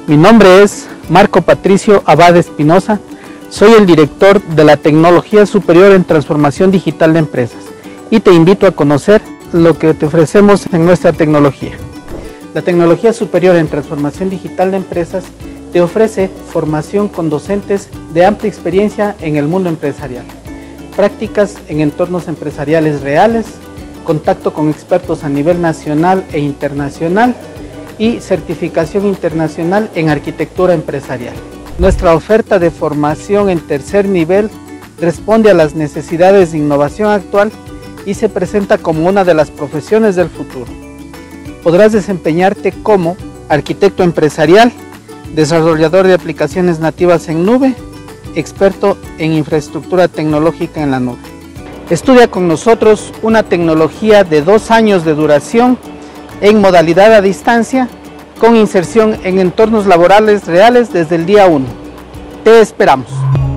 Mi nombre es Marco Patricio Abad Espinosa, soy el director de la Tecnología Superior en Transformación Digital de Empresas y te invito a conocer lo que te ofrecemos en nuestra tecnología. La Tecnología Superior en Transformación Digital de Empresas te ofrece formación con docentes de amplia experiencia en el mundo empresarial, prácticas en entornos empresariales reales, contacto con expertos a nivel nacional e internacional y certificación internacional en arquitectura empresarial. Nuestra oferta de formación en tercer nivel responde a las necesidades de innovación actual y se presenta como una de las profesiones del futuro. Podrás desempeñarte como arquitecto empresarial, desarrollador de aplicaciones nativas en nube, experto en infraestructura tecnológica en la nube. Estudia con nosotros una tecnología de 2 años de duración en modalidad a distancia, con inserción en entornos laborales reales desde el día 1. Te esperamos.